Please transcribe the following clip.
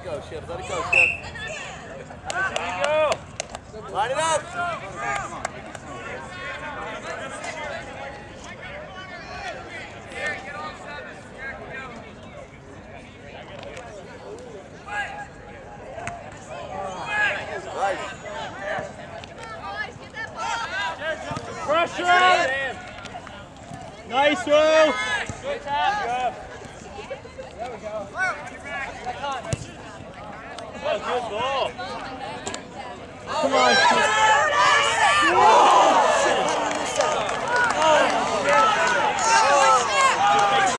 go, Shiv. Let it go, Shiv. There you go. Line it up. Pressure! Nice, Will! Good job. There we go. Oh, good ball. Come on,